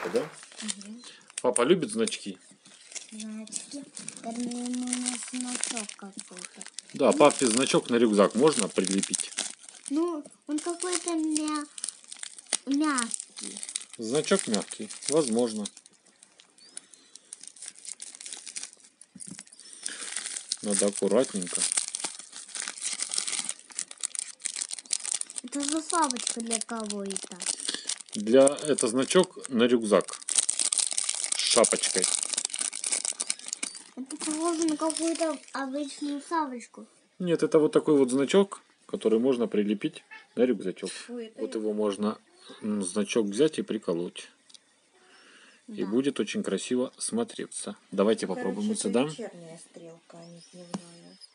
папы, да? Угу. Папа любит значки? Значки. Наверное, значок какой-то. Да, папе значок на рюкзак можно прилепить? Ну, он какой-то мягкий. Значок мягкий, возможно. Надо аккуратненько. Это заслабочка для кого это? Это значок на рюкзак с шапочкой. Это похоже на какую-то обычную савочку. Нет, это вот такой вот значок, который можно прилепить на рюкзачок. Ой, Вот его можно значок взять и приколоть. Да. И будет очень красиво смотреться. Давайте попробуем Короче, сюда. Это вечерняя стрелка, а не дневная.